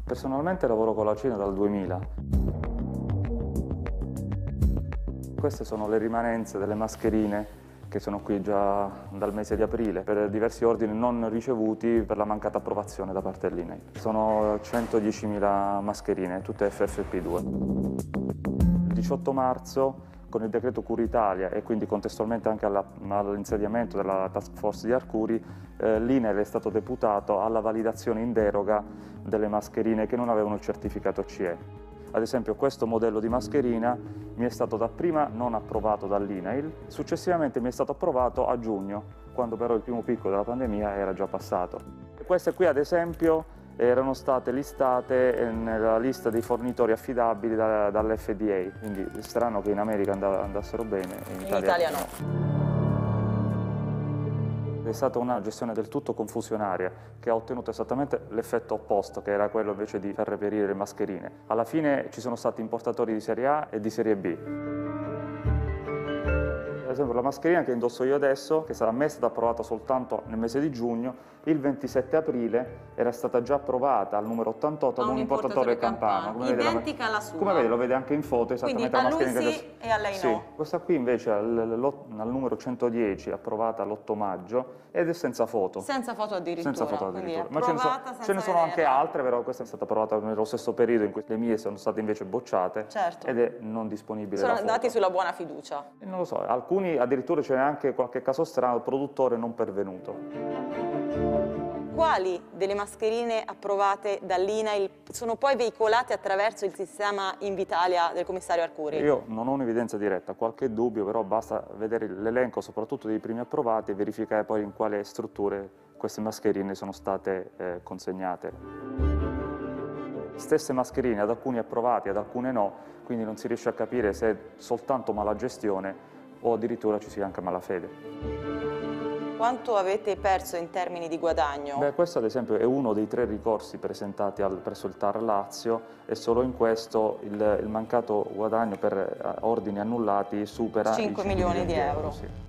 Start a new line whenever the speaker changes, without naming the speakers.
Personalmente lavoro con la Cina dal 2000. Queste sono le rimanenze delle mascherine che sono qui già dal mese di aprile per diversi ordini non ricevuti per la mancata approvazione da parte dell'INAIL. Sono 110.000 mascherine, tutte FFP2. Il 18 marzo, con il decreto Cura Italia e quindi contestualmente anche all'insediamento della task force di Arcuri, l'INAIL è stato deputato alla validazione in deroga delle mascherine che non avevano il certificato CE. Ad esempio questo modello di mascherina mi è stato dapprima non approvato dall'INAIL, successivamente mi è stato approvato a giugno, quando però il primo picco della pandemia era già passato. Queste qui ad esempio erano state listate nella lista dei fornitori affidabili dall'FDA, quindi è strano che in America andassero bene e in Italia no. È stata una gestione del tutto confusionaria che ha ottenuto esattamente l'effetto opposto, che era quello invece di far reperire le mascherine. Alla fine ci sono stati importatori di serie A e di serie B. Ad esempio la mascherina che indosso io adesso, che sarà stata approvata soltanto nel mese di giugno, il 27 aprile era stata già approvata al numero 88 ad un importatore campano.
Identica alla sua.
Come vede, lo vede anche in foto, esattamente
quindi
la mascherina
a lui
che
sì
adesso...
e a lei
sì.
no.
Questa qui invece al numero 110, approvata l'8 maggio, ed è senza foto.
Senza foto addirittura.
Senza foto addirittura.
Ma
ce ne sono anche altre, però questa è stata approvata nello stesso periodo in cui le mie sono state invece bocciate,
certo,
ed è non disponibile.
Sono andati sulla buona fiducia.
E non lo so, alcuni addirittura ce n'è anche qualche caso strano, il produttore non pervenuto.
Quali delle mascherine approvate dall'INAIL sono poi veicolate attraverso il sistema Invitalia del commissario Arcuri?
Io non ho un'evidenza diretta, qualche dubbio, però basta vedere l'elenco soprattutto dei primi approvati e verificare poi in quale strutture queste mascherine sono state consegnate. Stesse mascherine, ad alcuni approvati, ad alcune no, quindi non si riesce a capire se è soltanto malagestione o addirittura ci sia anche malafede.
Quanto avete perso in termini di guadagno?
Beh, questo ad esempio è uno dei 3 ricorsi presentati presso il TAR Lazio e solo in questo il mancato guadagno per ordini annullati supera
5
i 5
milioni di euro.
Sì.